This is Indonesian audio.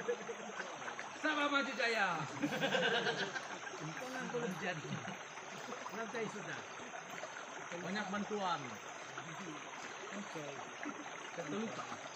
Sama Maju Jaya. Untungan belum jadi. Lantai sudah. Banyak bantuan. Oke. Terlupa.